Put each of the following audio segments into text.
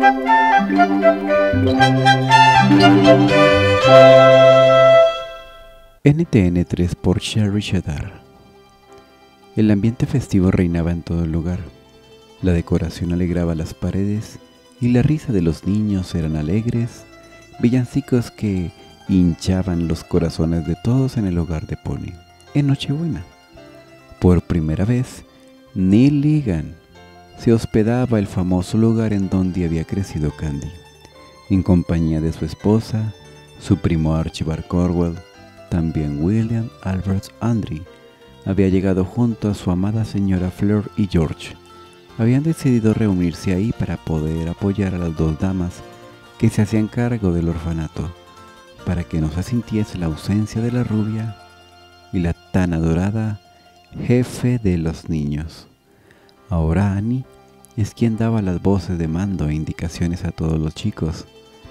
NTN3 por Sherry Cheddar. El ambiente festivo reinaba en todo el lugar. La decoración alegraba las paredes y la risa de los niños eran alegres, villancicos que hinchaban los corazones de todos en el hogar de Pony. En Nochebuena, por primera vez, Neil Ligan se hospedaba en el famoso lugar en donde había crecido Candy, en compañía de su esposa, su primo Archibald Cornwell. También William Albert Andry había llegado junto a su amada señora Fleur y George. Habían decidido reunirse ahí para poder apoyar a las dos damas que se hacían cargo del orfanato, para que no se sintiese la ausencia de la rubia y la tan adorada jefe de los niños. Ahora Annie es quien daba las voces de mando e indicaciones a todos los chicos.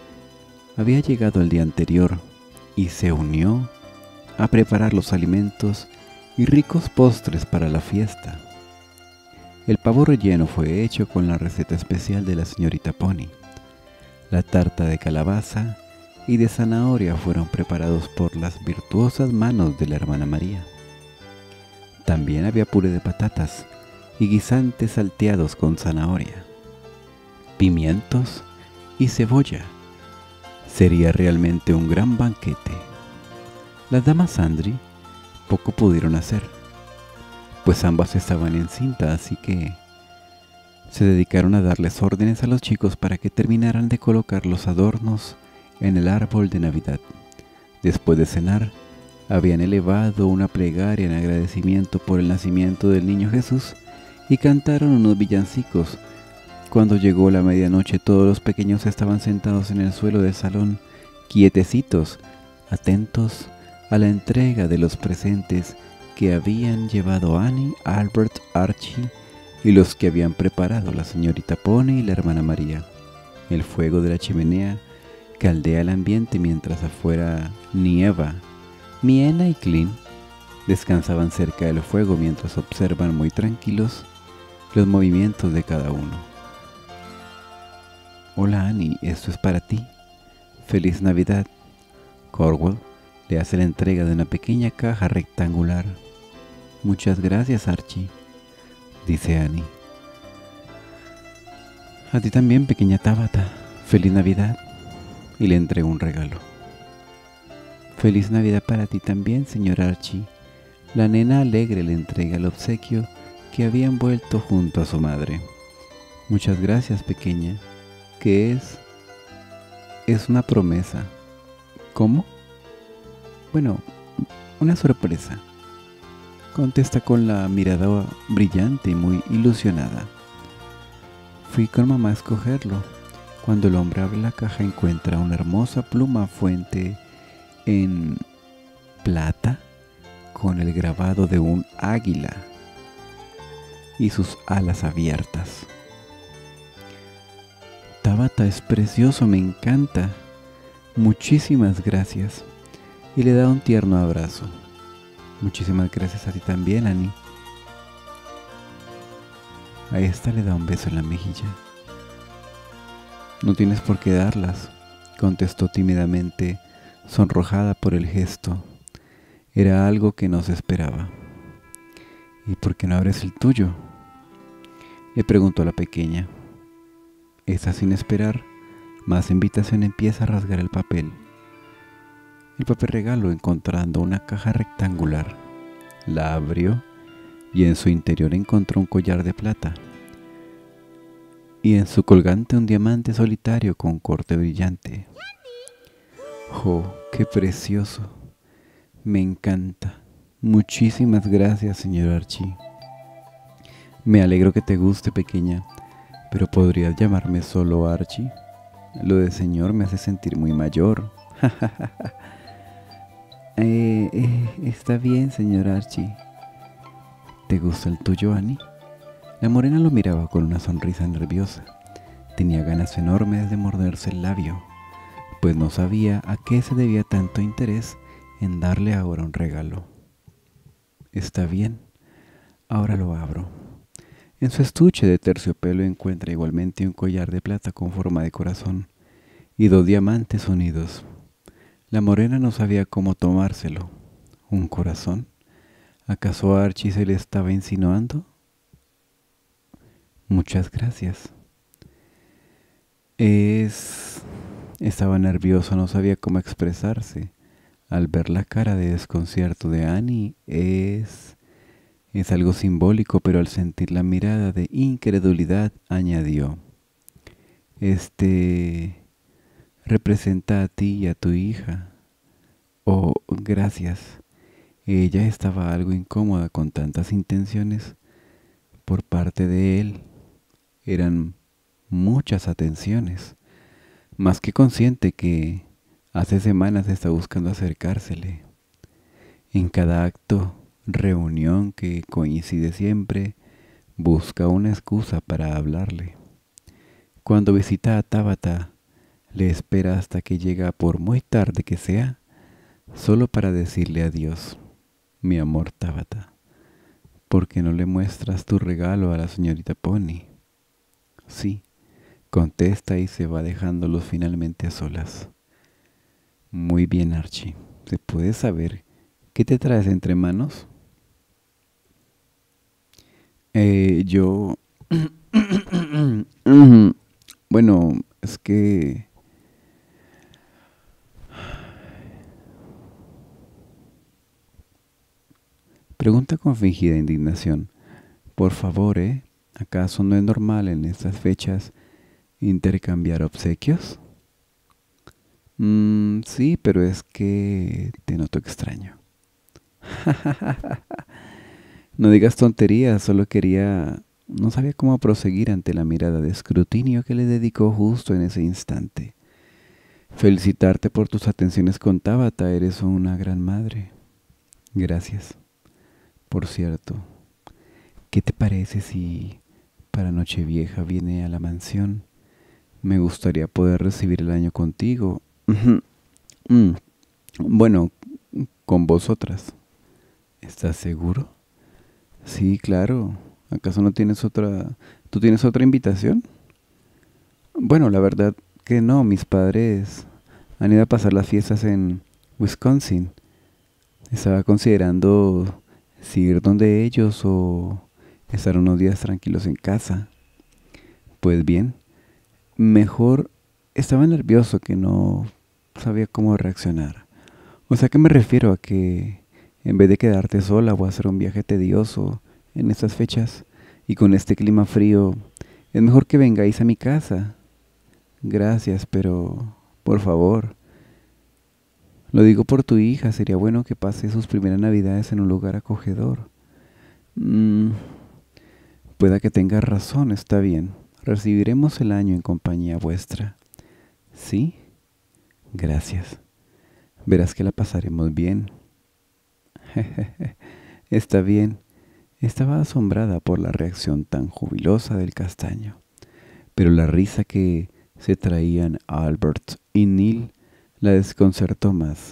Había llegado el día anterior y se unió a preparar los alimentos y ricos postres para la fiesta. El pavo relleno fue hecho con la receta especial de la señorita Pony. La tarta de calabaza y de zanahoria fueron preparados por las virtuosas manos de la hermana María. También había puré de patatas y guisantes salteados con zanahoria, pimientos y cebolla. Sería realmente un gran banquete. Las damas Andry poco pudieron hacer, pues ambas estaban encinta, así que se dedicaron a darles órdenes a los chicos para que terminaran de colocar los adornos en el árbol de Navidad. Después de cenar, habían elevado una plegaria en agradecimiento por el nacimiento del niño Jesús y cantaron unos villancicos. Cuando llegó la medianoche, todos los pequeños estaban sentados en el suelo del salón, quietecitos, atentos a la entrega de los presentes que habían llevado Annie, Albert, Archie y los que habían preparado la señorita Pony y la hermana María. El fuego de la chimenea caldea el ambiente mientras afuera nieva. Miena y Clint descansaban cerca del fuego mientras observan muy tranquilos los movimientos de cada uno. Hola Annie, esto es para ti. Feliz Navidad. Cornwell le hace la entrega de una pequeña caja rectangular. Muchas gracias, Archie, dice Annie. A ti también, pequeña Tabitha. Feliz Navidad. Y le entrega un regalo. Feliz Navidad para ti también, señor Archie. La nena alegre le entrega el obsequio que había envuelto junto a su madre. Muchas gracias, pequeña. ¿Qué es? Es una promesa. ¿Cómo? Bueno, una sorpresa, contesta con la mirada brillante y muy ilusionada. Fui con mamá a escogerlo. Cuando el hombre abre la caja encuentra una hermosa pluma fuente en plata con el grabado de un águila y sus alas abiertas. Tabitha, es precioso, me encanta. Muchísimas gracias. Y le da un tierno abrazo. Muchísimas gracias a ti también, Annie. A esta le da un beso en la mejilla. No tienes por qué darlas, contestó tímidamente, sonrojada por el gesto. Era algo que no se esperaba. ¿Y por qué no abres el tuyo?, le preguntó la pequeña. Esta, sin esperar más invitación, empieza a rasgar el papel. El papel regalo, encontrando una caja rectangular. La abrió y en su interior encontró un collar de plata y en su colgante un diamante solitario con corte brillante. ¡Oh, qué precioso! Me encanta. Muchísimas gracias, señor Archie. Me alegro que te guste, pequeña, pero ¿podrías llamarme solo Archie? Lo de señor me hace sentir muy mayor. Está bien, señor Archie. ¿Te gusta el tuyo, Annie? La morena lo miraba con una sonrisa nerviosa. Tenía ganas enormes de morderse el labio, pues no sabía a qué se debía tanto interés en darle ahora un regalo. Está bien, ahora lo abro. En su estuche de terciopelo encuentra igualmente un collar de plata con forma de corazón y 2 diamantes unidos. La morena no sabía cómo tomárselo. ¿Un corazón? ¿Acaso Archie se le estaba insinuando? Muchas gracias. Es... Estaba nervioso, no sabía cómo expresarse. Al ver la cara de desconcierto de Annie, es algo simbólico, pero al sentir la mirada de incredulidad, añadió, Este representa a ti y a tu hija. Oh, gracias. Ella estaba algo incómoda con tantas intenciones por parte de él. Eran muchas atenciones, más que consciente que hace semanas está buscando acercársele. En cada acto, reunión que coincide siempre, busca una excusa para hablarle. Cuando visita a Tabitha, le espera hasta que llega por muy tarde que sea, solo para decirle adiós. Mi amor Tabitha, ¿por qué no le muestras tu regalo a la señorita Pony? Sí, contesta y se va dejándolos finalmente a solas. Muy bien, Archie. ¿Se puede saber qué te traes entre manos? Yo... Bueno, es que... Pregunta con fingida indignación. Por favor, ¿eh? ¿Acaso no es normal en estas fechas intercambiar obsequios? Sí, pero es que te noto extraño. No digas tonterías, solo quería... No sabía cómo proseguir ante la mirada de escrutinio que le dedicó justo en ese instante. Felicitarte por tus atenciones con Tabitha, eres una gran madre. Gracias. Por cierto, ¿qué te parece si para Nochevieja viene a la mansión? Me gustaría poder recibir el año contigo. Bueno, con vosotras. ¿Estás seguro? Sí, claro. ¿Acaso no tienes otra... ¿Tú tienes otra invitación? Bueno, la verdad que no. Mis padres han ido a pasar las fiestas en Wisconsin. Estaba considerando si ir donde ellos o estar unos días tranquilos en casa. Pues bien, mejor estaba nervioso que no sabía cómo reaccionar. O sea que me refiero a que en vez de quedarte sola o hacer un viaje tedioso en estas fechas y con este clima frío, es mejor que vengáis a mi casa. Gracias, pero por favor, lo digo por tu hija, sería bueno que pase sus primeras navidades en un lugar acogedor. Mm, Pueda que tengas razón, está bien. Recibiremos el año en compañía vuestra. ¿Sí? Gracias. Verás que la pasaremos bien. Está bien. Estaba asombrada por la reacción tan jubilosa del castaño, pero la risa que se traían Albert y Neil la desconcertó más.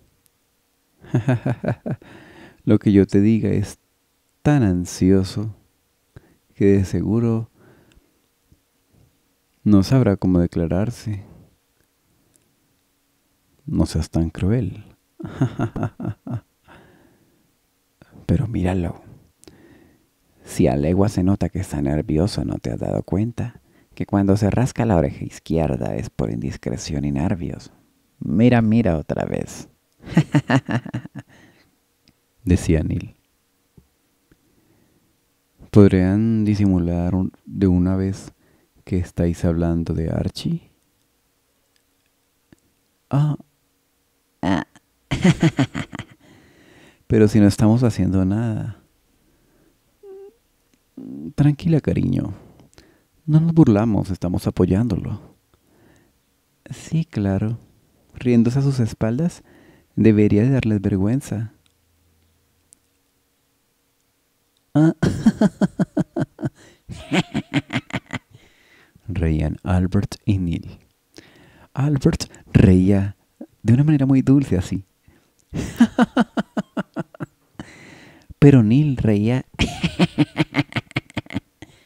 Lo que yo te diga es tan ansioso que de seguro no sabrá cómo declararse. No seas tan cruel. Pero míralo. Si a legua se nota que está nervioso, ¿no te has dado cuenta? Que cuando se rasca la oreja izquierda es por indiscreción y nervios. Mira, mira otra vez. Decía Neil. ¿Podrían disimular de una vez que estáis hablando de Archie? Ah, ah. Pero si no estamos haciendo nada. Tranquila, cariño. No nos burlamos, estamos apoyándolo. Sí, claro. Riéndose a sus espaldas, debería de darles vergüenza. Ah. Reían Albert y Neil. Albert reía de una manera muy dulce así. Pero Neil reía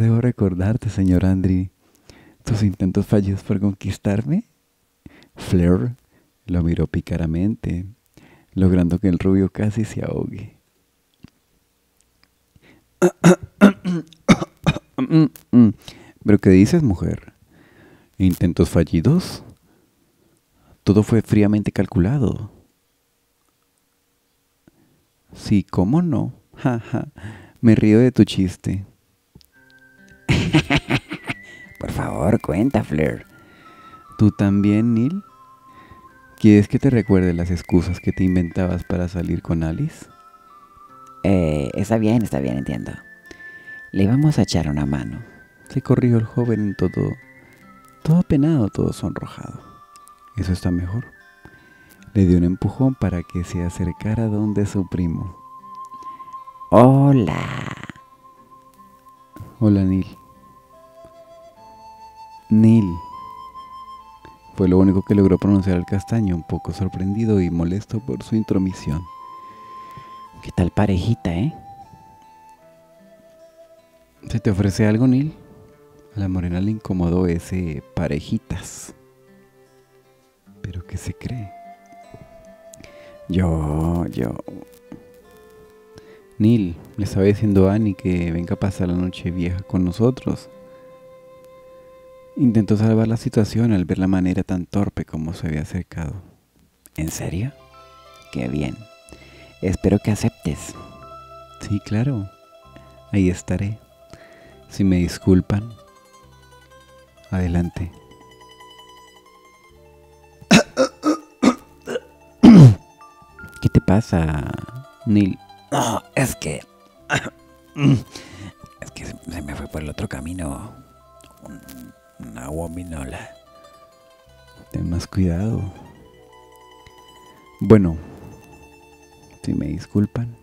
debo recordarte, señor Andri, tus intentos fallidos por conquistarme. Fleur lo miró pícaramente, logrando que el rubio casi se ahogue. ¿Pero qué dices, mujer? ¿Intentos fallidos? Todo fue fríamente calculado. Sí, ¿cómo no? Ja. Me río de tu chiste. Por favor, cuenta, Fleur. ¿Tú también, Neil? ¿Quieres que te recuerde las excusas que te inventabas para salir con Alice? Está bien, entiendo. Le vamos a echar una mano. Se corrió el joven todo penado, todo sonrojado. Eso está mejor. Le dio un empujón para que se acercara donde su primo. Hola. Hola, Neil. Neil. Fue lo único que logró pronunciar el castaño, un poco sorprendido y molesto por su intromisión. ¿Qué tal parejita, ¿Se te ofrece algo, Neil? A la morena le incomodó ese parejitas. ¿Pero qué se cree? Yo... Neil, le estaba diciendo a Annie que venga a pasar la noche vieja con nosotros. Intentó salvar la situación al ver la manera tan torpe como se había acercado. ¿En serio? Qué bien. Espero que aceptes. Sí, claro. Ahí estaré. Si me disculpan. Adelante. ¿Qué te pasa, Neil? No, es que se me fue por el otro camino una gominola. Ten más cuidado. Bueno, si me disculpan.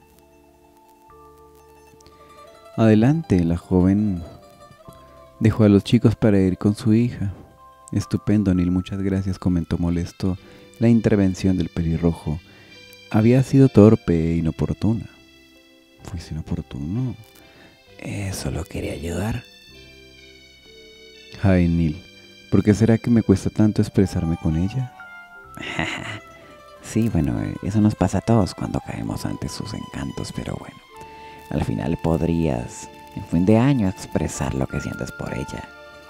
Adelante, la joven dejó a los chicos para ir con su hija. Estupendo, Neil, muchas gracias, comentó molesto la intervención del pelirrojo. Había sido torpe e inoportuna. ¿Fuiste inoportuno? Solo quería ayudar. Ay, Neil, ¿por qué será que me cuesta tanto expresarme con ella? Sí, bueno, eso nos pasa a todos cuando caemos ante sus encantos, pero bueno, al final podrías, en fin de año, expresar lo que sientes por ella.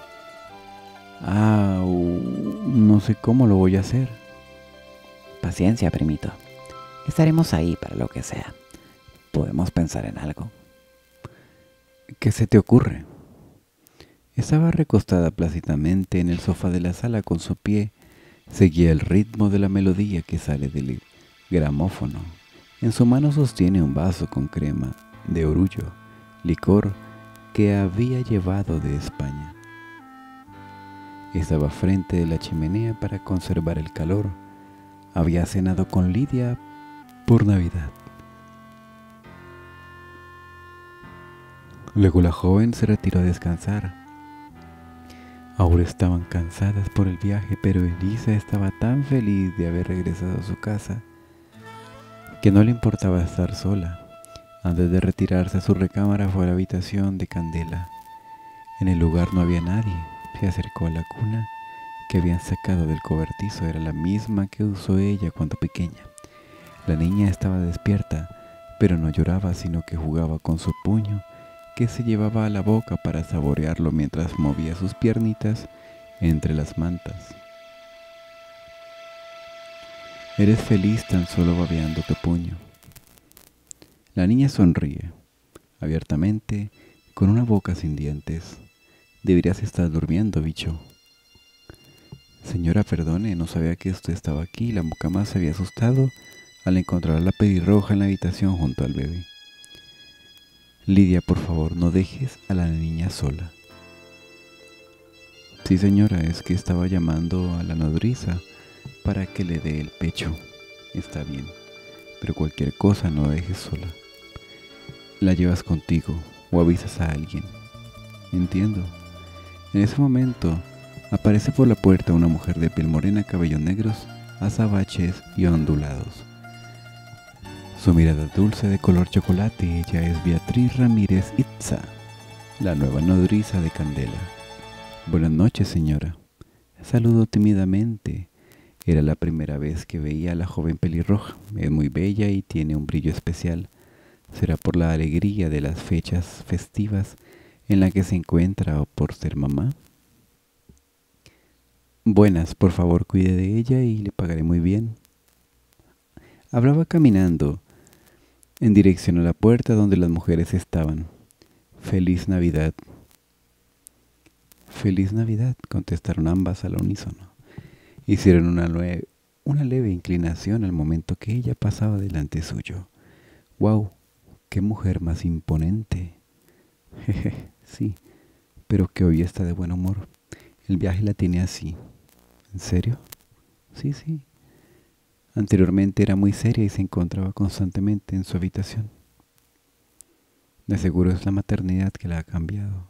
No sé cómo lo voy a hacer. Paciencia, primito. Estaremos ahí para lo que sea. Podemos pensar en algo. ¿Qué se te ocurre? Estaba recostada plácidamente en el sofá de la sala con su pie. Seguía el ritmo de la melodía que sale del gramófono. En su mano sostiene un vaso con crema de orullo, licor que había llevado de España. Estaba frente de la chimenea para conservar el calor. Había cenado con Lidia por Navidad. Luego la joven se retiró a descansar. Ahora estaban cansadas por el viaje, pero Elisa estaba tan feliz de haber regresado a su casa que no le importaba estar sola. Antes de retirarse a su recámara fue a la habitación de Candela. En el lugar no había nadie. Se acercó a la cuna que habían sacado del cobertizo. Era la misma que usó ella cuando pequeña. La niña estaba despierta, pero no lloraba, sino que jugaba con su puño, que se llevaba a la boca para saborearlo mientras movía sus piernitas entre las mantas. Eres feliz tan solo babeando tu puño. La niña sonríe, abiertamente, con una boca sin dientes. Deberías estar durmiendo, bicho. Señora, perdone, no sabía que usted estaba aquí. La mucama se había asustado al encontrar a la pelirroja en la habitación junto al bebé. Lidia, por favor, no dejes a la niña sola. Sí, señora, es que estaba llamando a la nodriza para que le dé el pecho. Está bien, pero cualquier cosa no la dejes sola. La llevas contigo o avisas a alguien. Entiendo. En ese momento, aparece por la puerta una mujer de piel morena, cabellos negros, azabaches y ondulados. Su mirada dulce de color chocolate. Ella es Beatriz Ramírez Itza, La nueva nodriza de Candela. Buenas noches, señora. Saludó tímidamente. Era la primera vez que veía a la joven pelirroja. Es muy bella y tiene un brillo especial. ¿Será por la alegría de las fechas festivas en la que se encuentra o por ser mamá? Buenas, por favor, cuide de ella y le pagaré muy bien. Hablaba caminando en dirección a la puerta donde las mujeres estaban. Feliz Navidad. Feliz Navidad, contestaron ambas al unísono. Hicieron una leve inclinación al momento que ella pasaba delante suyo. ¡Wow! ¡Qué mujer más imponente! Jeje, sí, pero que hoy está de buen humor. El viaje la tiene así. ¿En serio? Sí, sí. Anteriormente era muy seria y se encontraba constantemente en su habitación. De seguro es la maternidad que la ha cambiado.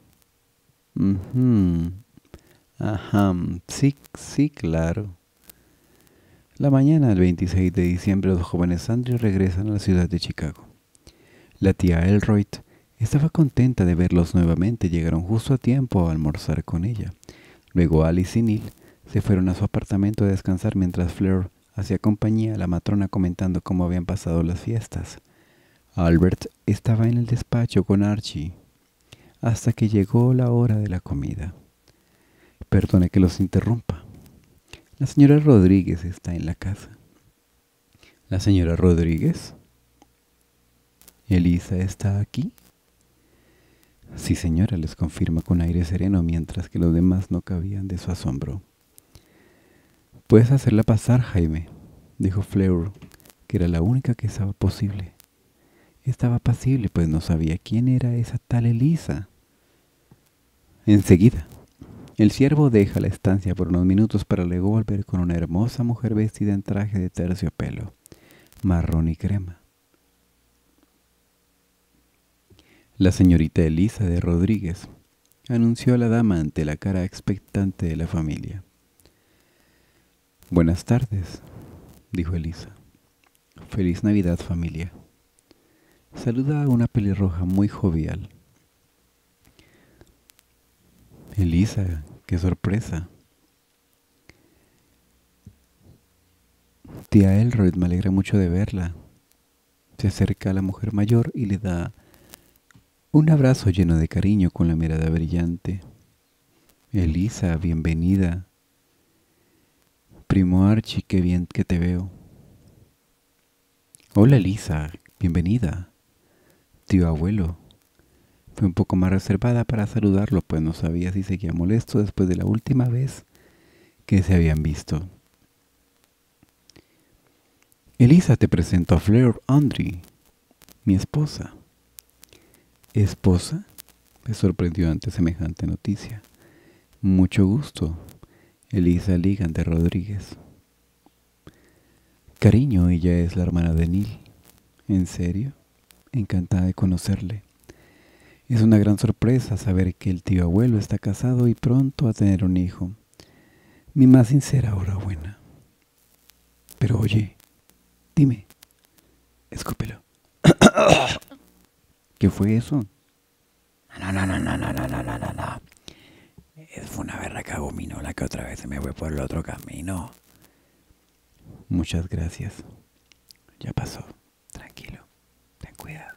Ajá, sí, sí, claro. La mañana del 26 de diciembre los jóvenes Andrews regresan a la ciudad de Chicago. La tía Elroy estaba contenta de verlos nuevamente. Llegaron justo a tiempo a almorzar con ella. Luego Alice y Neil se fueron a su apartamento a descansar mientras Fleur hacía compañía a la matrona comentando cómo habían pasado las fiestas. Albert estaba en el despacho con Archie hasta que llegó la hora de la comida. Perdone que los interrumpa. La señora Rodríguez está en la casa. ¿La señora Rodríguez? ¿Elisa está aquí? Sí, señora, les confirma con aire sereno, mientras que los demás no cabían de su asombro. Puedes hacerla pasar, Jaime, dijo Fleur, que era la única que estaba posible. Estaba apacible, pues no sabía quién era esa tal Elisa. Enseguida. El siervo deja la estancia por unos minutos para luego volver con una hermosa mujer vestida en traje de terciopelo, marrón y crema. La señorita Elisa de Rodríguez, anunció a la dama ante la cara expectante de la familia. Buenas tardes, dijo Elisa. Feliz Navidad, familia. Saluda a una pelirroja muy jovial. Elisa, qué sorpresa. Tía Elroy, me alegra mucho de verla. Se acerca a la mujer mayor y le da un abrazo lleno de cariño con la mirada brillante. Elisa, bienvenida. Primo Archie, qué bien que te veo. Hola Elisa, bienvenida. Tío abuelo. Fue un poco más reservada para saludarlo, pues no sabía si seguía molesto después de la última vez que se habían visto. Elisa, te presento a Fleur Andrew, mi esposa. ¿Esposa? Me sorprendió ante semejante noticia. Mucho gusto, Elisa Ligan de Rodríguez. Cariño, ella es la hermana de Neil. ¿En serio? Encantada de conocerle. Es una gran sorpresa saber que el tío abuelo está casado y pronto a tener un hijo. Mi más sincera enhorabuena. Pero oye, dime, escúpelo. ¿Qué fue eso? No. Fue una berraca gominola que otra vez se me fue por el otro camino. Muchas gracias. Ya pasó. Tranquilo. Ten cuidado.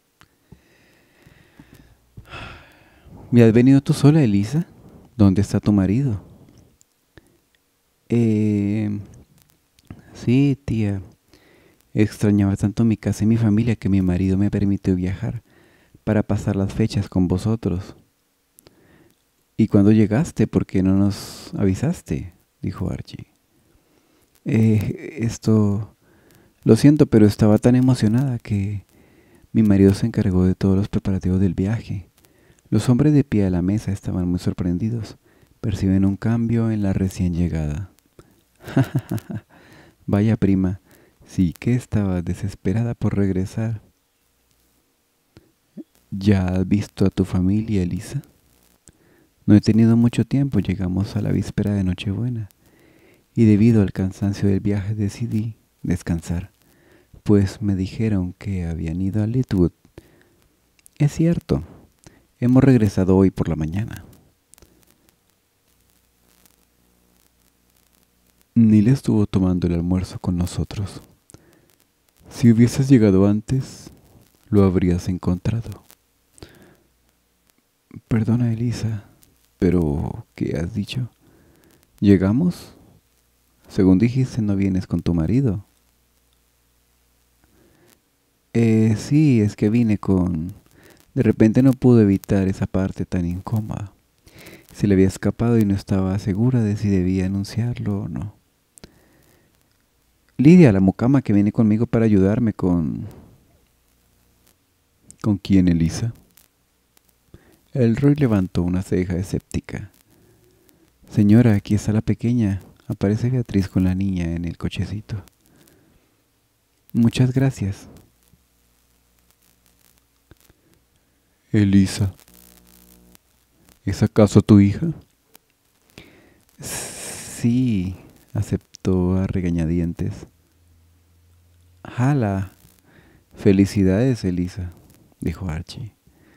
¿Me has venido tú sola, Elisa? ¿Dónde está tu marido? Sí, tía. Extrañaba tanto mi casa y mi familia que mi marido me permitió viajar para pasar las fechas con vosotros. ¿Y cuándo llegaste? ¿Por qué no nos avisaste? Dijo Archie. Lo siento, pero estaba tan emocionada que mi marido se encargó de todos los preparativos del viaje. Los hombres de pie a la mesa estaban muy sorprendidos. Perciben un cambio en la recién llegada. Vaya prima, sí que estaba desesperada por regresar. ¿Ya has visto a tu familia, Elisa? No he tenido mucho tiempo, llegamos a la víspera de Nochebuena, y debido al cansancio del viaje decidí descansar, pues me dijeron que habían ido a Litwood. Es cierto, Hemos regresado hoy por la mañana. Neil estuvo tomando el almuerzo con nosotros. Si hubieses llegado antes, lo habrías encontrado. Perdona, Elisa, pero ¿qué has dicho? ¿Llegamos? Según dijiste, no vienes con tu marido. Sí, es que vine con... De repente no pude evitar esa parte tan incómoda. Se le había escapado y no estaba segura de si debía anunciarlo o no. Lidia, la mucama que viene conmigo para ayudarme con... ¿Con quién, Elisa? Elroy levantó una ceja escéptica. Señora, aquí está la pequeña. Aparece Beatriz con la niña en el cochecito. Muchas gracias. Elisa, ¿es acaso tu hija? Sí, aceptó a regañadientes. ¡Hala! Felicidades, Elisa, dijo Archie.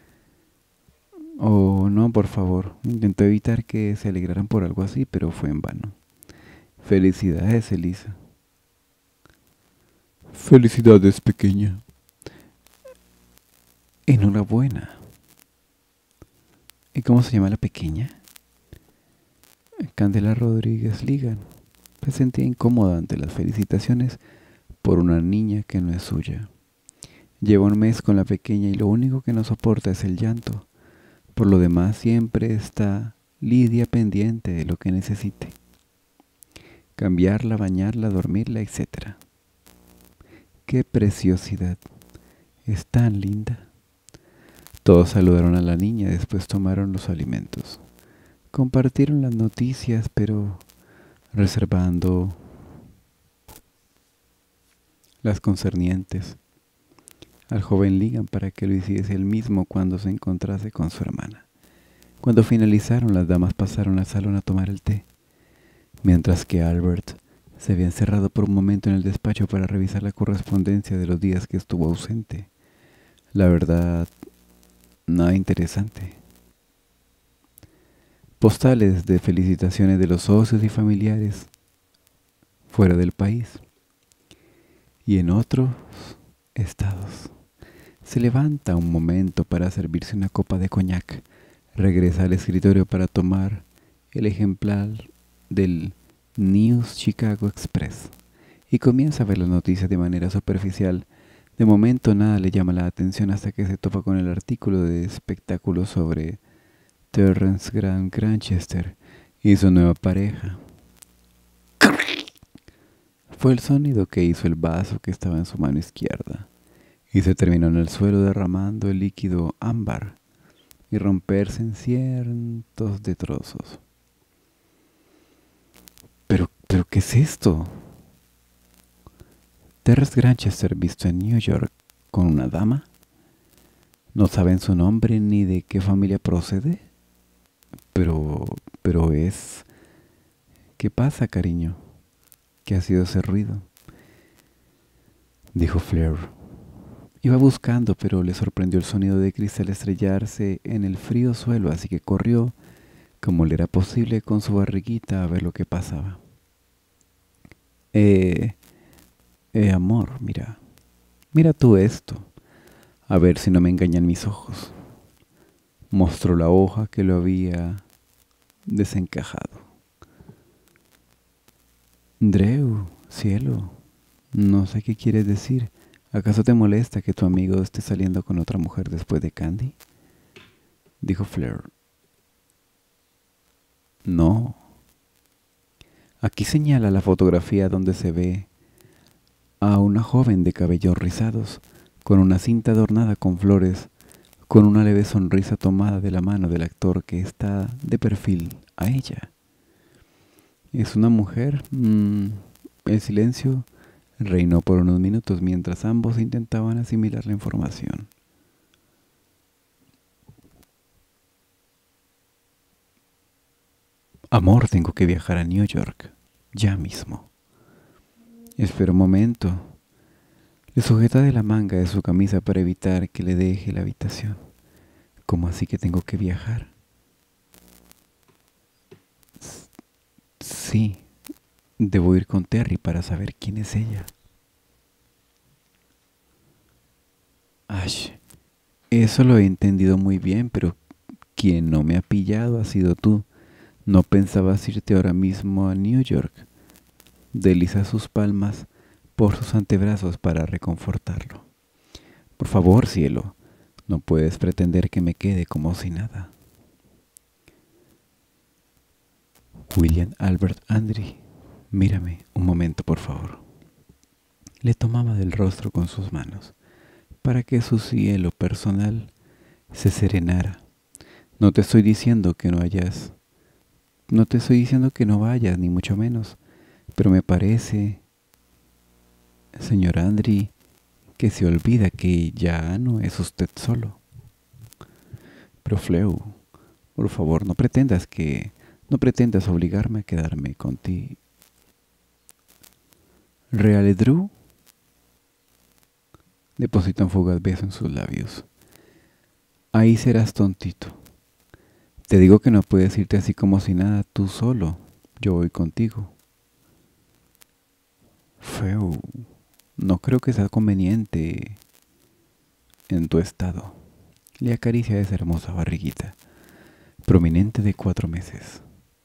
Oh, no, por favor. Intentó evitar que se alegraran por algo así, pero fue en vano. Felicidades, Elisa. Felicidades, pequeña. Enhorabuena. ¿Y cómo se llama la pequeña? Candela Rodríguez Ligan. Se sentía incómoda ante las felicitaciones por una niña que no es suya. Lleva un mes con la pequeña y lo único que no soporta es el llanto. Por lo demás siempre está Lidia pendiente de lo que necesite. Cambiarla, bañarla, dormirla, etc. ¡Qué preciosidad! Es tan linda. Todos saludaron a la niña, después tomaron los alimentos. Compartieron las noticias, pero reservando las concernientes al joven Ligan para que lo hiciese él mismo cuando se encontrase con su hermana. Cuando finalizaron, las damas pasaron al salón a tomar el té, mientras que Albert se había encerrado por un momento en el despacho para revisar la correspondencia de los días que estuvo ausente. La verdad, nada interesante. Postales de felicitaciones de los socios y familiares fuera del país y en otros estados. Se levanta un momento para servirse una copa de coñac, regresa al escritorio para tomar el ejemplar del News Chicago Express y comienza a ver las noticias de manera superficial. De momento nada le llama la atención hasta que se topa con el artículo de espectáculos sobre Terrence Grant Granchester y su nueva pareja. Fue el sonido que hizo el vaso que estaba en su mano izquierda y se terminó en el suelo derramando el líquido ámbar y romperse en cientos de trozos. ¿Pero qué es esto? Terrence Granchester visto en New York con una dama. ¿No saben su nombre ni de qué familia procede? Pero es... ¿Qué pasa, cariño? ¿Qué ha sido ese ruido? Dijo Flair. Iba buscando, pero le sorprendió el sonido de cristal estrellarse en el frío suelo, así que corrió, como le era posible, con su barriguita a ver lo que pasaba. Amor, mira tú esto, a ver si no me engañan mis ojos. Mostró la hoja que lo había desencajado. Drew, cielo, no sé qué quieres decir. ¿Acaso te molesta que tu amigo esté saliendo con otra mujer después de Candy? Dijo Flair. No. Aquí señala la fotografía donde se ve a una joven de cabellos rizados, con una cinta adornada con flores, con una leve sonrisa tomada de la mano del actor que está de perfil a ella. ¿Es una mujer? El silencio reinó por unos minutos mientras ambos intentaban asimilar la información. Amor, tengo que viajar a New York, ya mismo. Espera un momento. Le sujeta de la manga de su camisa para evitar que le deje la habitación. ¿Cómo así que tengo que viajar? Sí, debo ir con Terry para saber quién es ella. Ash, eso lo he entendido muy bien, pero quien no me ha pillado ha sido tú. ¿No pensabas irte ahora mismo a New York? Desliza sus palmas por sus antebrazos para reconfortarlo. Por favor, cielo, no puedes pretender que me quede como si nada. William Albert Andre, mírame un momento, por favor. Le tomaba del rostro con sus manos para que su cielo personal se serenara. No te estoy diciendo que no vayas, ni mucho menos, pero me parece, señor Andre, que se olvida que ya no es usted solo. Pero Fleu, por favor, no pretendas obligarme a quedarme contigo. ¿Reale Drew? Deposita un fugaz beso en sus labios. Ahí serás tontito. Te digo que no puedes irte así como si nada, tú solo. Yo voy contigo. Feu, no creo que sea conveniente en tu estado. Le acaricia esa hermosa barriguita, prominente de 4 meses.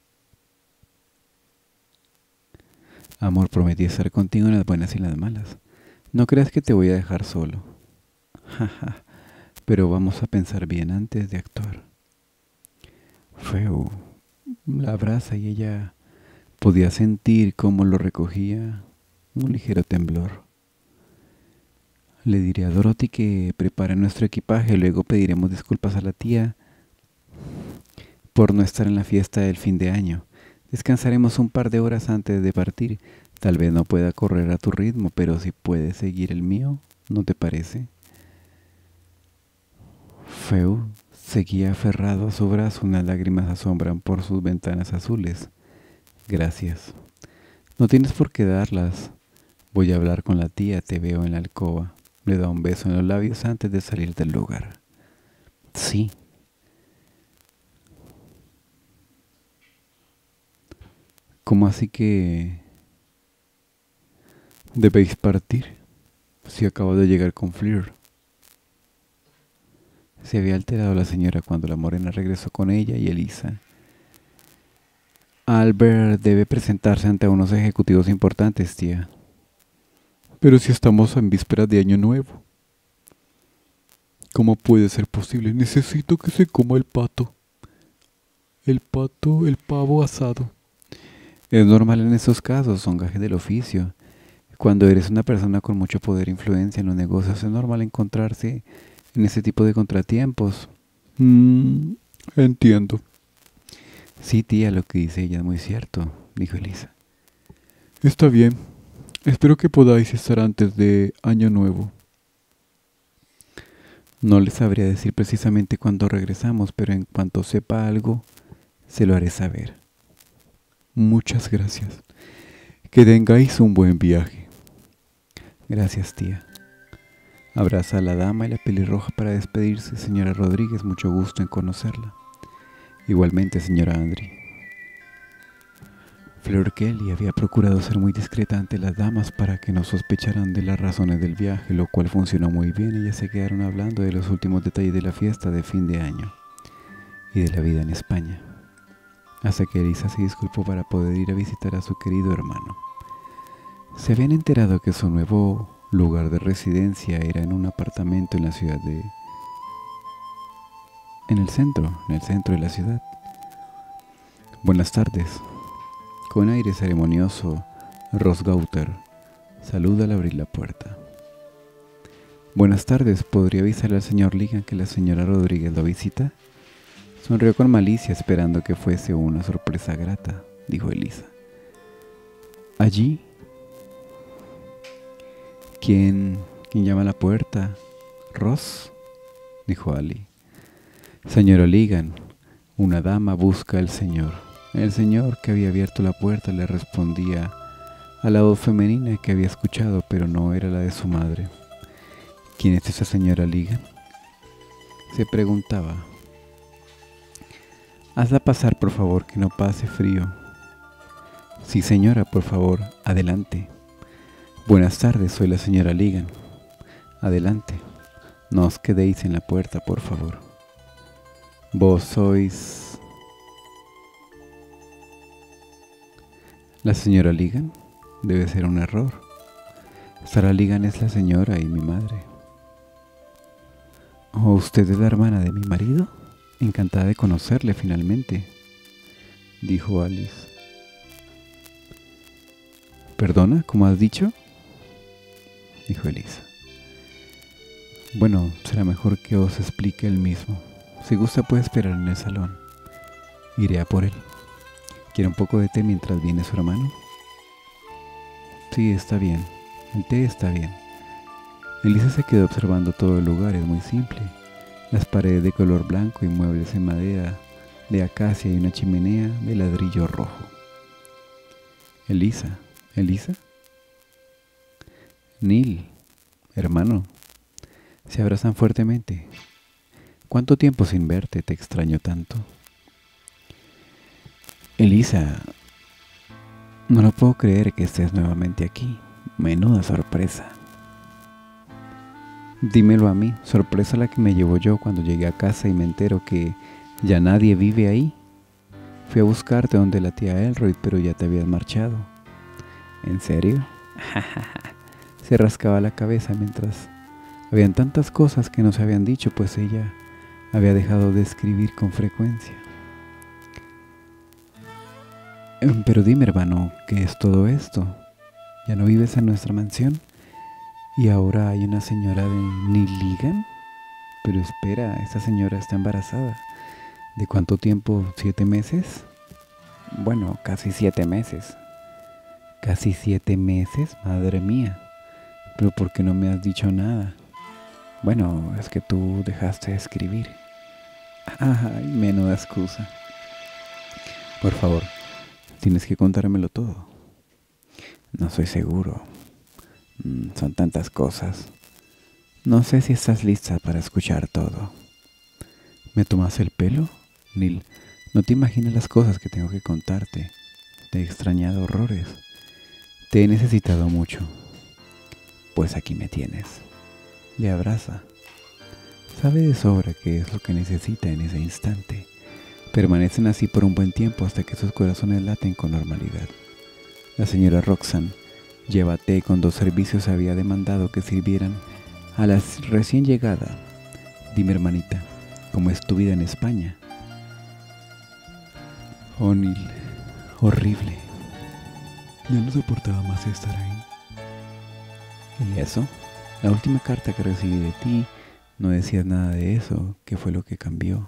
Amor, prometí estar contigo en las buenas y en las malas. No creas que te voy a dejar solo. Jaja, pero vamos a pensar bien antes de actuar. Feu la abraza y ella podía sentir cómo lo recogía un ligero temblor. Le diré a Dorothy que prepare nuestro equipaje, luego pediremos disculpas a la tía por no estar en la fiesta del fin de año. Descansaremos un par de horas antes de partir. Tal vez no pueda correr a tu ritmo, pero si puedes seguir el mío, ¿no te parece? Feu seguía aferrado a su brazo, unas lágrimas asombran por sus ventanas azules. Gracias. No tienes por qué darlas. Voy a hablar con la tía, te veo en la alcoba. Le da un beso en los labios antes de salir del lugar. Sí. ¿Cómo así que debéis partir? Si acabo de llegar con Fleur. Se había alterado la señora cuando la morena regresó con ella y Elisa. Albert debe presentarse ante unos ejecutivos importantes, tía. Pero si estamos en vísperas de Año Nuevo. ¿Cómo puede ser posible? Necesito que se coma el pato. El pavo asado. Es normal en esos casos, son gajes del oficio. Cuando eres una persona con mucho poder e influencia en los negocios, es normal encontrarse en ese tipo de contratiempos. Entiendo. Sí, tía, lo que dice ella es muy cierto, dijo Elisa. Está bien. Espero que podáis estar antes de Año Nuevo. No les sabría decir precisamente cuándo regresamos, pero en cuanto sepa algo, se lo haré saber. Muchas gracias. Que tengáis un buen viaje. Gracias, tía. Abraza a la dama y la pelirroja para despedirse. Señora Rodríguez, mucho gusto en conocerla. Igualmente, señora Andre. Fleur Kelly había procurado ser muy discreta ante las damas para que no sospecharan de las razones del viaje, lo cual funcionó muy bien. Ellas se quedaron hablando de los últimos detalles de la fiesta de fin de año y de la vida en España, hasta que Elisa se disculpó para poder ir a visitar a su querido hermano. Se habían enterado que su nuevo lugar de residencia era en un apartamento en la ciudad en el centro de la ciudad. Buenas tardes. Con aire ceremonioso, Rosgauter saluda al abrir la puerta. Buenas tardes, ¿podría avisarle al señor Ligan que la señora Rodríguez lo visita? Sonrió con malicia esperando que fuese una sorpresa grata, dijo Elisa. Allí. ¿Quién llama a la puerta? ¿Ross? Dijo Ali. Señor Ligan, una dama busca al señor. El señor que había abierto la puerta le respondía a la voz femenina que había escuchado, pero no era la de su madre. ¿Quién es esa señora Ligan? Se preguntaba Hazla pasar, por favor, que no pase frío. Sí, señora, por favor, adelante. Buenas tardes, soy la señora Ligan. Adelante. No os quedéis en la puerta, por favor. Vos sois... ¿La señora Ligan? Debe ser un error. Sarah Ligan es la señora y mi madre. ¿O usted es la hermana de mi marido? Encantada de conocerle finalmente, dijo Alice. ¿Perdona? ¿Cómo has dicho? Dijo Elisa. Bueno, será mejor que os explique él mismo. Si gusta puede esperar en el salón. Iré a por él. ¿Quiere un poco de té mientras viene su hermano? Sí, está bien. El té está bien. Elisa se quedó observando todo el lugar. Es muy simple. Las paredes de color blanco y muebles en madera de acacia y una chimenea de ladrillo rojo. Elisa, ¿Elisa? Neil, hermano. Se abrazan fuertemente. ¿Cuánto tiempo sin verte? Te extraño tanto. Elisa, no lo puedo creer que estés nuevamente aquí. Menuda sorpresa. Dímelo a mí, sorpresa la que me llevo yo cuando llegué a casa y me entero que ya nadie vive ahí. Fui a buscarte donde la tía Elroy, pero ya te habías marchado. ¿En serio? Se rascaba la cabeza mientras habían tantas cosas que no se habían dicho, pues ella había dejado de escribir con frecuencia. Pero dime, hermano, ¿qué es todo esto? ¿Ya no vives en nuestra mansión? ¿Y ahora hay una señora de Neil Ligan? Pero espera, esta señora está embarazada. ¿De cuánto tiempo? ¿7 meses? Bueno, casi 7 meses. ¿Casi 7 meses? Madre mía. ¿Pero por qué no me has dicho nada? Bueno, es que tú dejaste de escribir. Ay, menuda excusa. Por favor, tienes que contármelo todo. No soy seguro. Son tantas cosas. No sé si estás lista para escuchar todo. ¿Me tomas el pelo? Neil, no te imaginas las cosas que tengo que contarte. Te he extrañado horrores. Te he necesitado mucho. Pues aquí me tienes. Le abraza. Sabe de sobra qué es lo que necesita en ese instante. Permanecen así por un buen tiempo hasta que sus corazones laten con normalidad. La señora Roxanne lleva té con 2 servicios. Había demandado que sirvieran a la recién llegada. Dime, hermanita, ¿cómo es tu vida en España? Oh, Neil, horrible. Ya no soportaba más estar ahí. ¿Y eso? La última carta que recibí de ti no decías nada de eso. ¿Qué fue lo que cambió?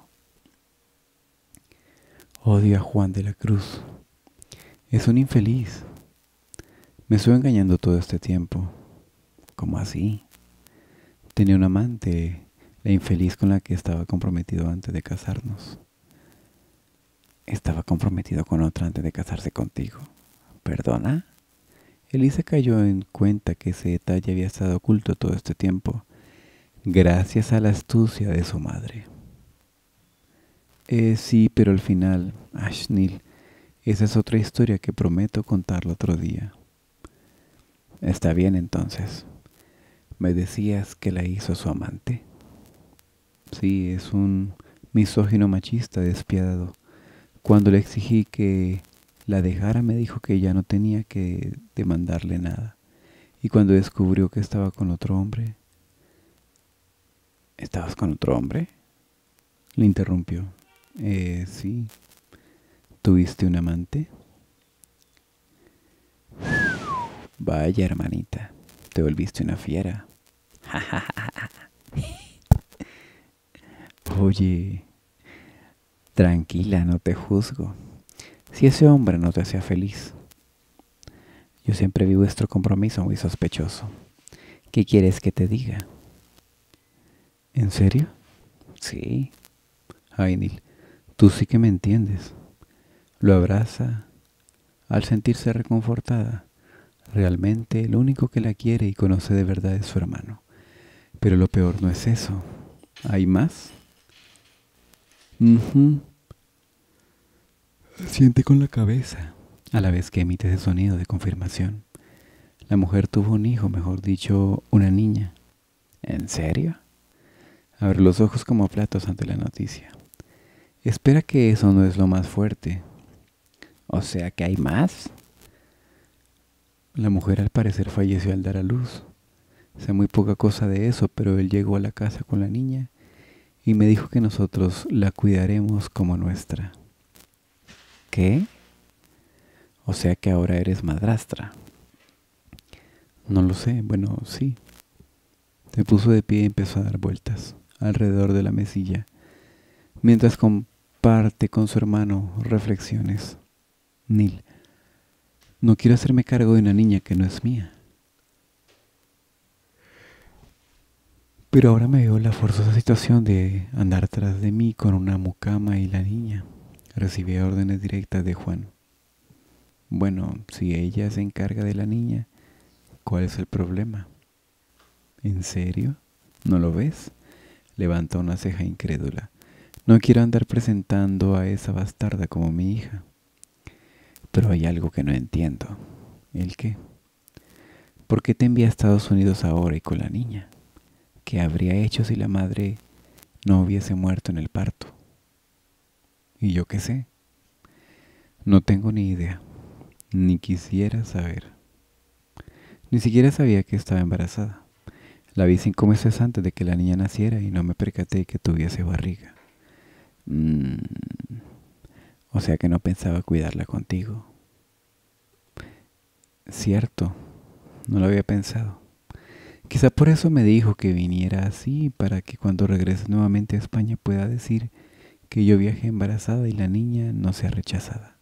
Odio a Juan de la Cruz. Es un infeliz. Me estuvo engañando todo este tiempo. ¿Cómo así? Tenía un amante, la infeliz con la que estaba comprometido antes de casarnos. Estaba comprometido con otra antes de casarse contigo. ¿Perdona? Elisa cayó en cuenta que ese detalle había estado oculto todo este tiempo, gracias a la astucia de su madre. Sí, pero al final, Neil, esa es otra historia que prometo contarla otro día. Está bien entonces. ¿Me decías que la hizo su amante? Sí, es un misógino machista despiadado. Cuando le exigí que la dejara, me dijo que ya no tenía que demandarle nada. Y cuando descubrió que estaba con otro hombre... ¿Estabas con otro hombre? Le interrumpió. Sí. ¿Tuviste un amante? Vaya, hermanita, te volviste una fiera. Oye, tranquila, no te juzgo. Si ese hombre no te hacía feliz. Yo siempre vi vuestro compromiso muy sospechoso. ¿Qué quieres que te diga? ¿En serio? Sí. Ay, Neil, tú sí que me entiendes. Lo abraza al sentirse reconfortada. Realmente lo único que la quiere y conoce de verdad es su hermano. Pero lo peor no es eso. ¿Hay más? Siente con la cabeza, a la vez que emite ese sonido de confirmación. La mujer tuvo un hijo, mejor dicho, una niña. ¿En serio? Abre los ojos como platos ante la noticia. Espera que eso no es lo más fuerte. O sea que hay más. La mujer al parecer falleció al dar a luz. Sé muy poca cosa de eso, pero él llegó a la casa con la niña y me dijo que nosotros la cuidaremos como nuestra. ¿Qué? O sea que ahora eres madrastra. No lo sé, bueno, sí. Se puso de pie y empezó a dar vueltas alrededor de la mesilla, mientras comparte con su hermano reflexiones. Neil, no quiero hacerme cargo de una niña que no es mía. Pero ahora me veo la forzosa situación de andar tras de mí con una mucama y la niña. Recibí órdenes directas de Juan. Bueno, si ella se encarga de la niña, ¿cuál es el problema? ¿En serio? ¿No lo ves? Levanta una ceja incrédula. No quiero andar presentando a esa bastarda como mi hija. Pero hay algo que no entiendo. ¿El qué? ¿Por qué te envía a Estados Unidos ahora y con la niña? ¿Qué habría hecho si la madre no hubiese muerto en el parto? ¿Y yo qué sé? No tengo ni idea, ni quisiera saber. Ni siquiera sabía que estaba embarazada. La vi 5 meses antes de que la niña naciera y no me percaté que tuviese barriga. O sea que no pensaba cuidarla contigo. Cierto, no lo había pensado. Quizá por eso me dijo que viniera así, para que cuando regrese nuevamente a España pueda decir que yo viajé embarazada y la niña no sea rechazada.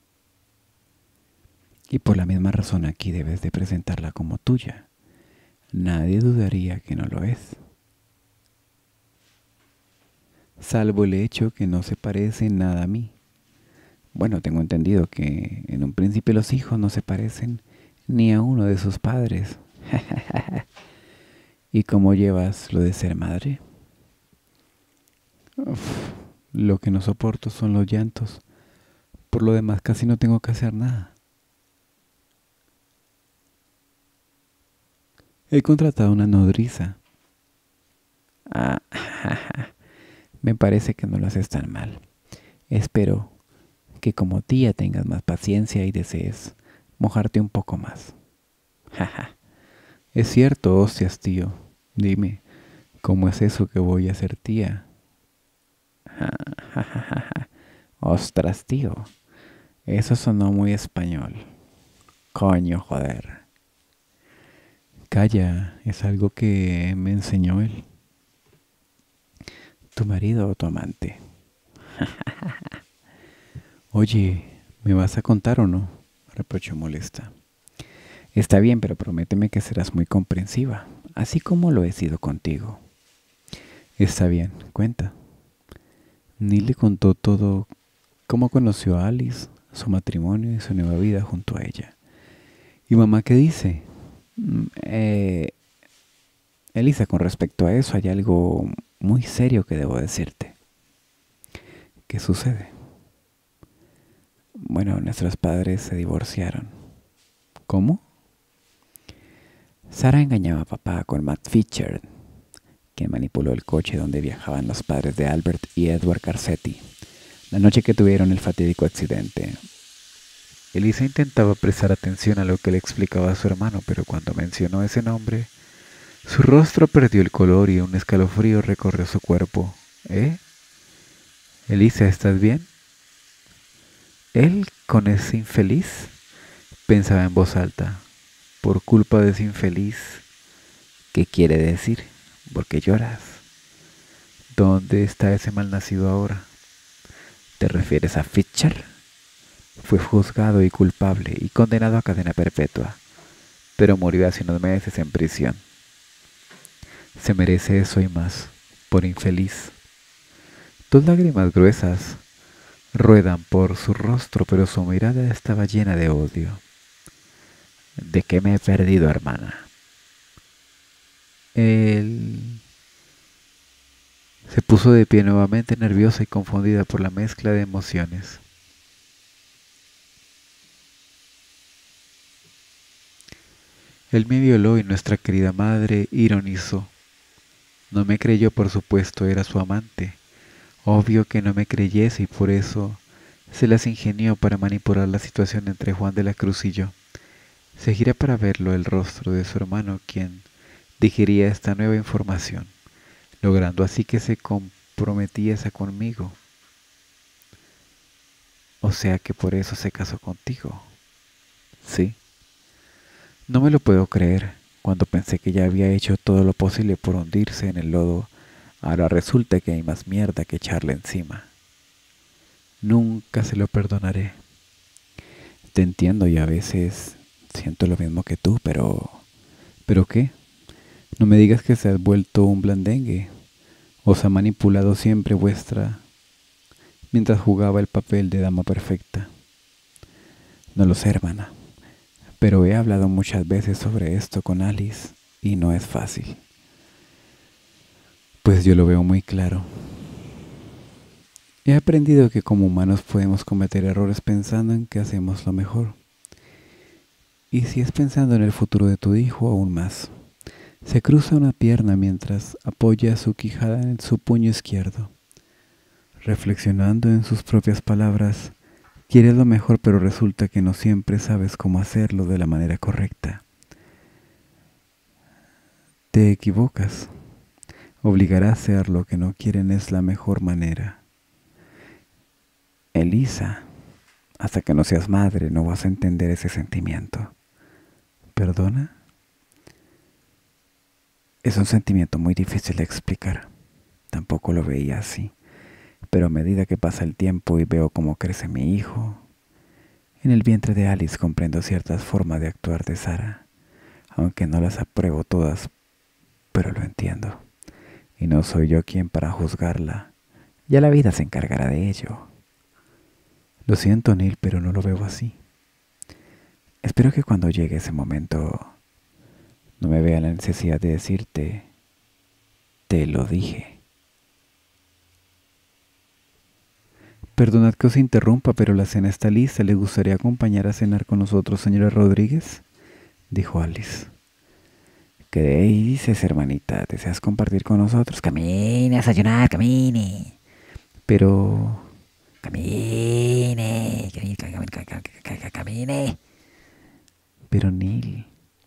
Y por la misma razón aquí debes de presentarla como tuya. Nadie dudaría que no lo es. Salvo el hecho que no se parece nada a mí. Bueno, tengo entendido que en un principio los hijos no se parecen ni a uno de sus padres. ¿Y cómo llevas lo de ser madre? Uf, lo que no soporto son los llantos. Por lo demás casi no tengo que hacer nada. He contratado una nodriza. Ah, me parece que no lo haces tan mal. Espero que como tía tengas más paciencia y desees mojarte un poco más. Es cierto, hostias, tío. Dime, ¿cómo es eso que voy a ser tía? Ostras, tío. Eso sonó muy español. Coño, joder. Calla, es algo que me enseñó él. ¿Tu marido o tu amante? Oye, ¿me vas a contar o no? Reprochó molesta. Está bien, pero prométeme que serás muy comprensiva, así como lo he sido contigo. Está bien, cuenta. Neil le contó todo, cómo conoció a Alice, su matrimonio y su nueva vida junto a ella. ¿Y mamá qué dice? Elisa, con respecto a eso hay algo muy serio que debo decirte. ¿Qué sucede? Bueno, nuestros padres se divorciaron. ¿Cómo? Sara engañaba a papá con Matt Fisher, quien manipuló el coche donde viajaban los padres de Albert y Edward Garcetti, la noche que tuvieron el fatídico accidente. Elisa intentaba prestar atención a lo que le explicaba a su hermano, pero cuando mencionó ese nombre, su rostro perdió el color y un escalofrío recorrió su cuerpo. ¿Eh? Elisa, ¿estás bien? ¿Él con ese infeliz? Pensaba en voz alta. Por culpa de ese infeliz. ¿Qué quiere decir? ¿Por qué lloras? ¿Dónde está ese malnacido ahora? ¿Te refieres a Fisher? Fue juzgado y culpable y condenado a cadena perpetua, pero murió hace unos meses en prisión. Se merece eso y más, por infeliz. Dos lágrimas gruesas ruedan por su rostro, pero su mirada estaba llena de odio. ¿De qué me he perdido, hermana? Él se puso de pie nuevamente, nerviosa y confundida por la mezcla de emociones. Él me violó y nuestra querida madre ironizó. No me creyó, por supuesto, era su amante. Obvio que no me creyese y por eso se las ingenió para manipular la situación entre Juan de la Cruz y yo. Se gira para verlo el rostro de su hermano, quien digería esta nueva información, logrando así que se comprometiese conmigo. O sea que por eso se casó contigo. Sí. No me lo puedo creer. Cuando pensé que ya había hecho todo lo posible por hundirse en el lodo, ahora resulta que hay más mierda que echarle encima. Nunca se lo perdonaré. Te entiendo y a veces siento lo mismo que tú, pero... ¿Pero qué? No me digas que se has vuelto un blandengue. Os ha manipulado siempre vuestra... mientras jugaba el papel de dama perfecta. No lo sé, hermana, pero he hablado muchas veces sobre esto con Alice y no es fácil. Pues yo lo veo muy claro. He aprendido que como humanos podemos cometer errores pensando en que hacemos lo mejor. Y si es pensando en el futuro de tu hijo, aún más. Se cruza una pierna mientras apoya su quijada en su puño izquierdo. Reflexionando en sus propias palabras, quieres lo mejor pero resulta que no siempre sabes cómo hacerlo de la manera correcta. Te equivocas. Obligar a hacer lo que no quieren es la mejor manera. Elisa, hasta que no seas madre no vas a entender ese sentimiento. ¿Perdona? Es un sentimiento muy difícil de explicar. Tampoco lo veía así. Pero a medida que pasa el tiempo y veo cómo crece mi hijo, en el vientre de Alice comprendo ciertas formas de actuar de Sara, aunque no las apruebo todas, pero lo entiendo. Y no soy yo quien para juzgarla. Ya la vida se encargará de ello. Lo siento, Neil, pero no lo veo así. Espero que cuando llegue ese momento no me vea la necesidad de decirte, te lo dije. Perdonad que os interrumpa, pero la cena está lista. ¿Le gustaría acompañar a cenar con nosotros, señora Rodríguez? Dijo Alice. ¿Qué dices, hermanita? ¿Deseas compartir con nosotros? Camine a desayunar, camine. Pero... Camine, camine. Pero Neil...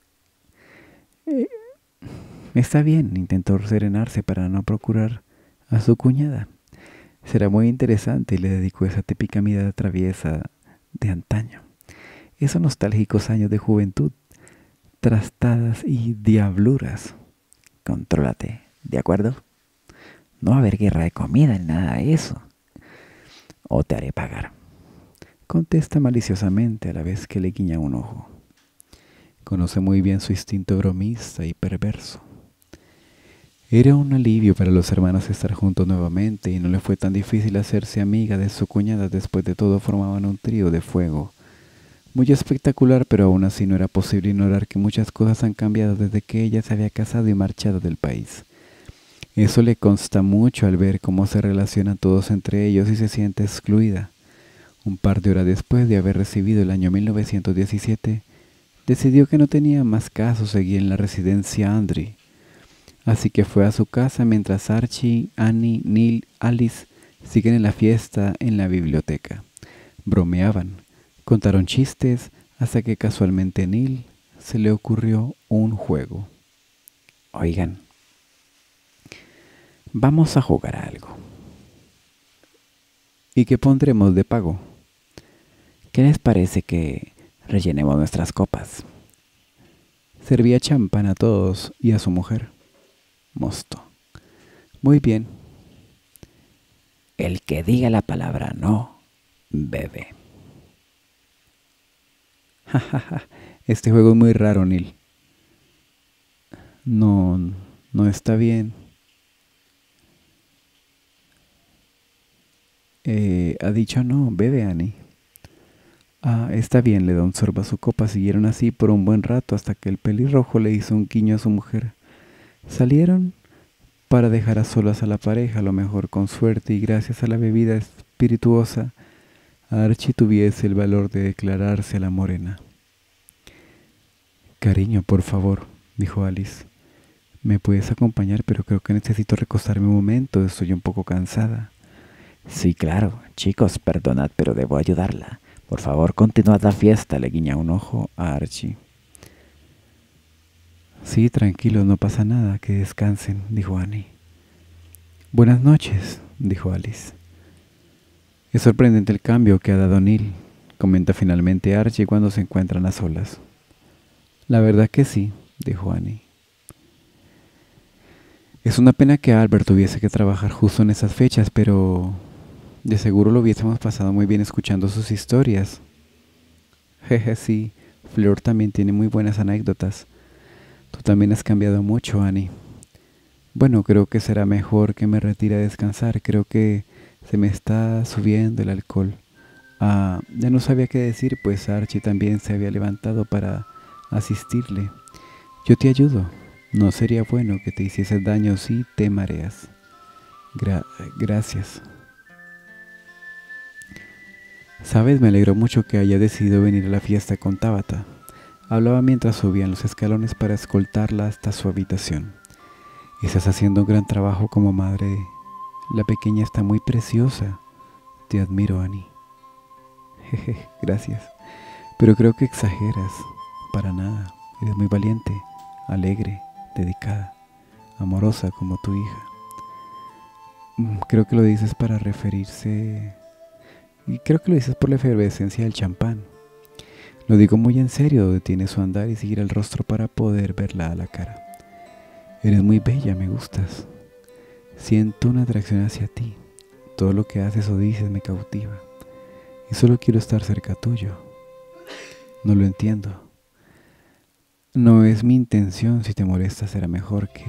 Está bien, intentó serenarse para no procurar a su cuñada. Será muy interesante y le dedicó esa típica mirada traviesa de antaño. Esos nostálgicos años de juventud, trastadas y diabluras. Contrólate, ¿de acuerdo? No va a haber guerra de comida ni nada de eso. O te haré pagar. Contesta maliciosamente a la vez que le guiña un ojo. Conoce muy bien su instinto bromista y perverso. Era un alivio para los hermanos estar juntos nuevamente y no le fue tan difícil hacerse amiga de su cuñada. Después de todo formaban un trío de fuego. Muy espectacular, pero aún así no era posible ignorar que muchas cosas han cambiado desde que ella se había casado y marchado del país. Eso le consta mucho al ver cómo se relacionan todos entre ellos y se siente excluida. Un par de horas después de haber recibido el año 1917, decidió que no tenía más caso seguir en la residencia Andre. Así que fue a su casa mientras Archie, Annie, Neil, Alice siguen en la fiesta en la biblioteca. Bromeaban, contaron chistes, hasta que casualmente a Neil se le ocurrió un juego. Oigan, vamos a jugar a algo. ¿Y qué pondremos de pago? ¿Qué les parece que rellenemos nuestras copas? Servía champán a todos y a su mujer. Mosto. Muy bien. El que diga la palabra no, bebe. Este juego es muy raro, Neil. No, no está bien. Ha dicho no, bebe, Annie. Ah, está bien, le da un sorbo a su copa. Siguieron así por un buen rato hasta que el pelirrojo le hizo un guiño a su mujer. Salieron para dejar a solas a la pareja, a lo mejor con suerte y gracias a la bebida espirituosa, Archie tuviese el valor de declararse a la morena. Cariño, por favor, dijo Alice. Me puedes acompañar, pero creo que necesito recostarme un momento, estoy un poco cansada. Sí, claro. Chicos, perdonad, pero debo ayudarla. Por favor, continuad la fiesta, le guiña un ojo a Archie. Sí, tranquilos, no pasa nada, que descansen, dijo Annie. Buenas noches, dijo Alice. Es sorprendente el cambio que ha dado Neil, comenta finalmente Archie cuando se encuentran a solas. La verdad que sí, dijo Annie. Es una pena que Albert tuviese que trabajar justo en esas fechas, pero de seguro lo hubiésemos pasado muy bien escuchando sus historias. Jeje, sí, Fleur también tiene muy buenas anécdotas. Tú también has cambiado mucho, Annie. Bueno, creo que será mejor que me retire a descansar. Creo que se me está subiendo el alcohol. Ya no sabía qué decir, pues Archie también se había levantado para asistirle. Yo te ayudo. No sería bueno que te hicieses daño si te mareas. Gracias. Sabes, me alegro mucho que haya decidido venir a la fiesta con Tabitha. Hablaba mientras subían los escalones para escoltarla hasta su habitación. Estás haciendo un gran trabajo como madre. La pequeña está muy preciosa. Te admiro, Annie. Jeje, gracias. Pero creo que exageras. Para nada. Eres muy valiente, alegre, dedicada, amorosa como tu hija. Creo que lo dices para referirse... Y creo que lo dices por la efervescencia del champán. Lo digo muy en serio, detiene su andar y seguir el rostro para poder verla a la cara. Eres muy bella, me gustas. Siento una atracción hacia ti. Todo lo que haces o dices me cautiva. Y solo quiero estar cerca tuyo. No lo entiendo. No es mi intención, si te molesta será mejor que...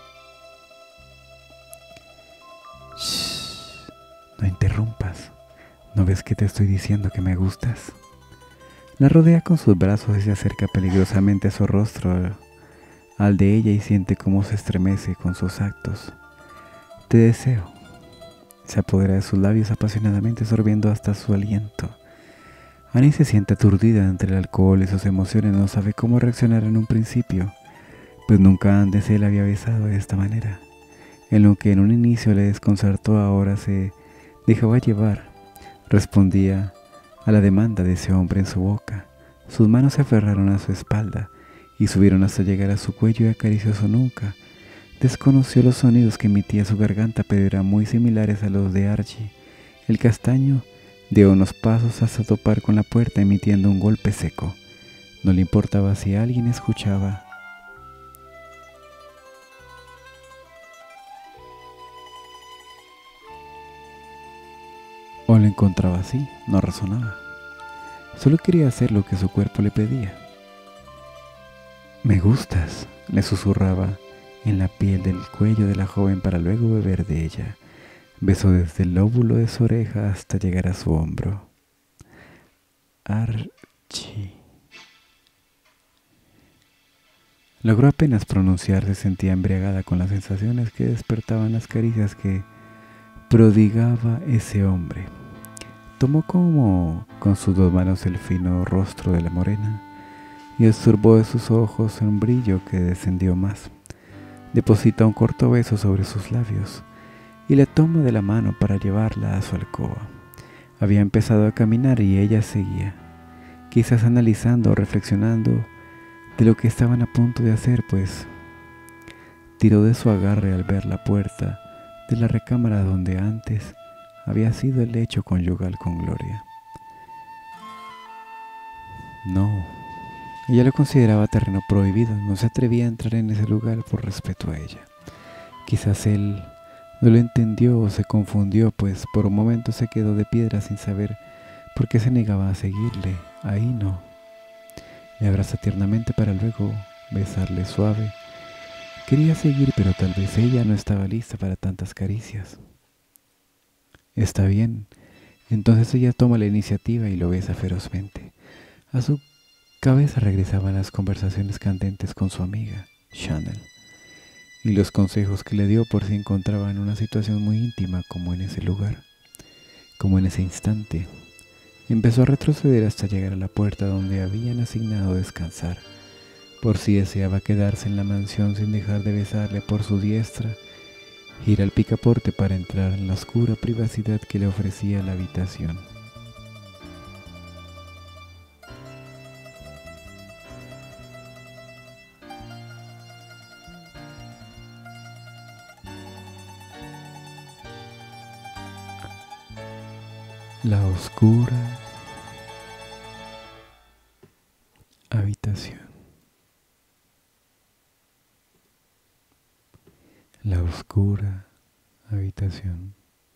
Shh, no interrumpas. ¿No ves que te estoy diciendo que me gustas? La rodea con sus brazos y se acerca peligrosamente a su rostro, al de ella, y siente cómo se estremece con sus actos. Te deseo. Se apodera de sus labios apasionadamente, sorbiendo hasta su aliento. Annie se siente aturdida entre el alcohol y sus emociones. No sabe cómo reaccionar en un principio, pues nunca antes él había besado de esta manera. En lo que en un inicio le desconcertó, ahora se dejaba llevar. Respondía a la demanda de ese hombre en su boca. Sus manos se aferraron a su espalda y subieron hasta llegar a su cuello y acarició su nuca. Desconoció los sonidos que emitía su garganta, pero eran muy similares a los de Archie. El castaño dio unos pasos hasta topar con la puerta, emitiendo un golpe seco. No le importaba si alguien escuchaba. O lo encontraba así, no razonaba. Solo quería hacer lo que su cuerpo le pedía. Me gustas, le susurraba en la piel del cuello de la joven para luego beber de ella. Besó desde el lóbulo de su oreja hasta llegar a su hombro. Archie. Logró apenas pronunciar, se sentía embriagada con las sensaciones que despertaban las caricias que prodigaba ese hombre. Tomó como con sus dos manos el fino rostro de la morena y esturbó de sus ojos un brillo que descendió más. Deposita un corto beso sobre sus labios y la toma de la mano para llevarla a su alcoba. Había empezado a caminar y ella seguía, quizás analizando o reflexionando de lo que estaban a punto de hacer, pues tiró de su agarre al ver la puerta de la recámara donde antes había sido el lecho conyugal con Gloria. No, ella lo consideraba terreno prohibido, no se atrevía a entrar en ese lugar por respeto a ella. Quizás él no lo entendió o se confundió, pues por un momento se quedó de piedra sin saber por qué se negaba a seguirle. Ahí no. Le abraza tiernamente para luego besarle suave. Quería seguir, pero tal vez ella no estaba lista para tantas caricias. Está bien. Entonces ella toma la iniciativa y lo besa ferozmente. A su cabeza regresaban las conversaciones candentes con su amiga, Chanel, y los consejos que le dio por si encontraba en una situación muy íntima como en ese lugar, como en ese instante. Empezó a retroceder hasta llegar a la puerta donde habían asignado descansar. Por si deseaba quedarse en la mansión sin dejar de besarle por su diestra, gira el picaporte para entrar en la oscura privacidad que le ofrecía la habitación. La oscura habitación. La oscura habitación.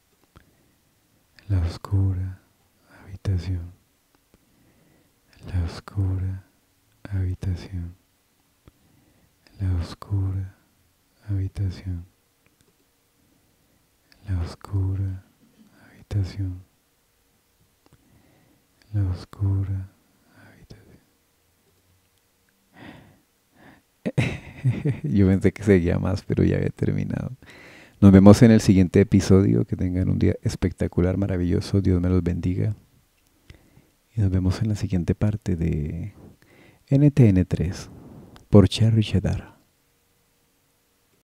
La oscura habitación. La oscura habitación. La oscura habitación. La oscura habitación. La oscura habitación. Yo pensé que seguía más, pero ya había terminado. Nos vemos en el siguiente episodio. Que tengan un día espectacular, maravilloso. Dios me los bendiga. Y nos vemos en la siguiente parte de NTN3 por Cherry Cheddar.